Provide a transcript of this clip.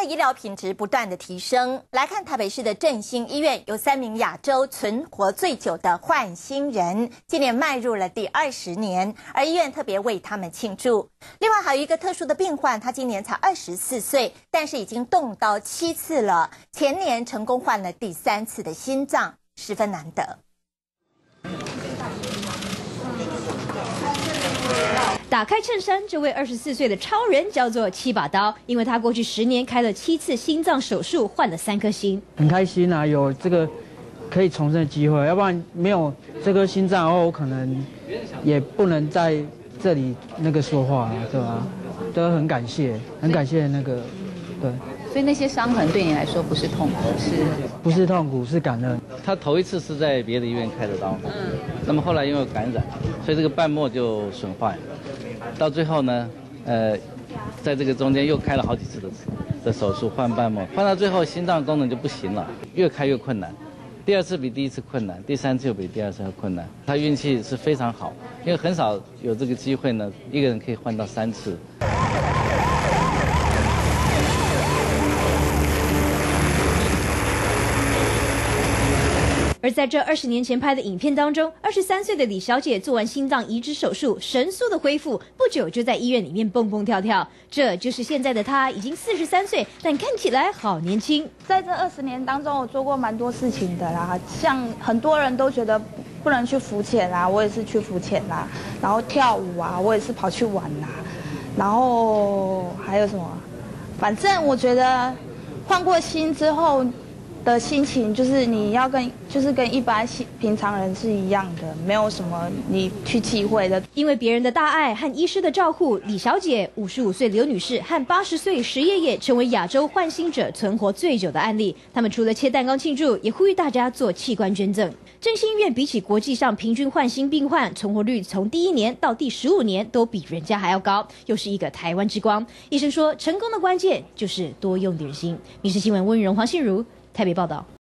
的医疗品质不断的提升。来看台北市的振兴医院，有3名亚洲存活最久的换心人，今年迈入了第20年，而医院特别为他们庆祝。另外还有一个特殊的病患，他今年才24岁，但是已经动刀7次了，前年成功换了第3次的心脏，十分难得。 打开衬衫，这位24岁的超人叫做7把刀，因为他过去10年开了7次心脏手术，换了3颗心。 很开心啊，有这个可以重生的机会，要不然没有这颗心脏的话，我可能也不能在这里说话啊，对吧？都很感谢那个，对。 所以那些伤痕对你来说不是痛苦， 不是痛苦，是感恩。 他头一次是在别的医院开的刀，那么后来因为感染，所以这个瓣膜就损坏。 到最后呢，在这个中间又开了好几次的手术换瓣膜，换到最后心脏功能就不行了，越开越困难。第2次比第1次困难，第3次又比第2次要困难。他运气是非常好，因为很少有这个机会呢，一个人可以换到3次。 而在这20年前拍的影片当中，23岁的李小姐做完心脏移植手术，神速的恢复，不久就在医院里面蹦蹦跳跳。这就是现在的她，已经43岁，但看起来好年轻。 在这20年当中，我做过蛮多事情的啦，像很多人都觉得不能去浮潜啦，我也是去浮潜啦，然后跳舞啊，我也是跑去玩啦，然后还有什么？反正我觉得换过心之后。 的心情就是你要跟一般平常人是一样的，没有什么你去忌讳的。 因为别人的大爱和医师的照护，李小姐、55岁刘女士和80岁石爷爷成为亚洲换心者存活最久的案例。他们除了切蛋糕庆祝，也呼吁大家做器官捐赠。振兴医院比起国际上平均换心病患存活率，从第1年到第15年都比人家还要高，又是一个台湾之光。医生说，成功的关键就是多用点心。民视新闻温荣、黄信如。 台北报道。